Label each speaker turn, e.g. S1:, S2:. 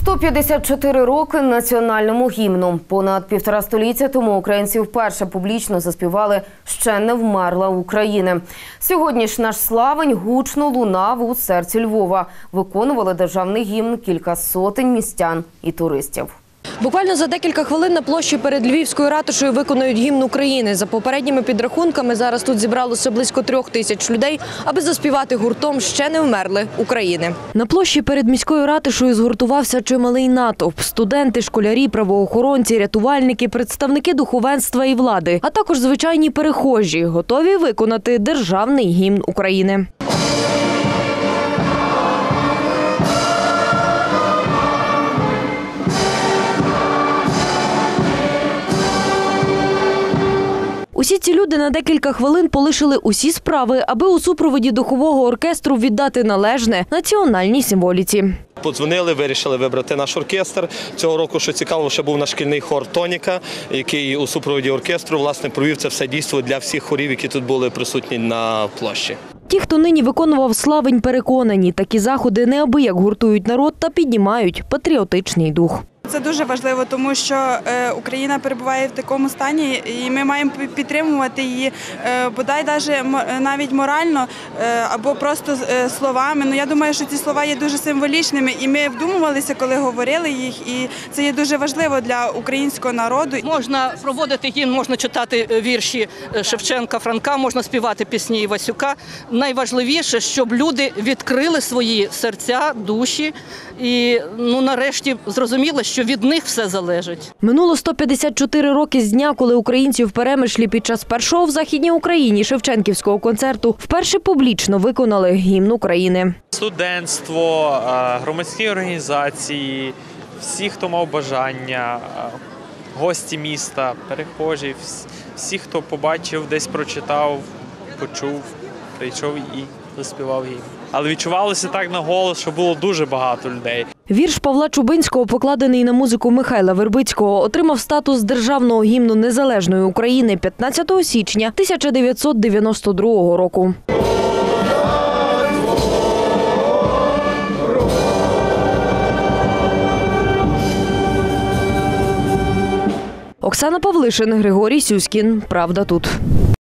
S1: 154 роки національному гімну. Понад півтора століття тому українці вперше публічно заспівали «Ще не вмерла Україна». Сьогодні ж наш славень гучно лунав у серці Львова. Виконували державний гімн кілька сотень містян і туристів.
S2: Буквально за декілька хвилин на площі перед Львівською ратушею виконують гімн України. За попередніми підрахунками, зараз тут зібралося близько 3000 людей, аби заспівати гуртом «Ще не вмерли України». На площі перед міською ратушею згуртувався чималий натовп. Студенти, школярі, правоохоронці, рятувальники, представники духовенства і влади, а також звичайні перехожі, готові виконати державний гімн України. Усі ці люди на декілька хвилин полишили усі справи, аби у супроводі духового оркестру віддати належне національній символіці.
S3: Подзвонили, вирішили вибрати наш оркестр. Цього року, що цікаво, ще був наш шкільний хор «Тоніка», який у супроводі оркестру, власне, провів це все дійство для всіх хорів, які тут були присутні на площі.
S2: Ті, хто нині виконував славень, переконані, такі заходи неабияк гуртують народ та піднімають патріотичний дух.
S4: Це дуже важливо, тому що Україна перебуває в такому стані, і ми маємо підтримувати її, бодай навіть морально або просто словами. Я думаю, що ці слова є дуже символічними, і ми вдумувалися, коли говорили їх, і це є дуже важливо для українського народу.
S5: Можна проводити гімн, можна читати вірші Шевченка, Франка, можна співати пісні Івасюка. Найважливіше, щоб люди відкрили свої серця, душі і нарешті зрозуміли, що від них все залежить.
S2: Минуло 154 роки з дня, коли українці в Перемишлі під час першого в Західній Україні Шевченківського концерту вперше публічно виконали гімн України.
S6: Студентство, громадські організації, всі, хто мав бажання, гості міста, перехожі, всі, хто побачив, десь прочитав, почув, прийшов і заспівав гімн. Але відчувалося так на голос, що було дуже багато людей.
S2: Вірш Павла Чубинського, покладений на музику Михайла Вербицького, отримав статус державного гімну Незалежної України 15 січня 1992 року. Оксана Павлишин, Григорій Сюськін. Правда тут.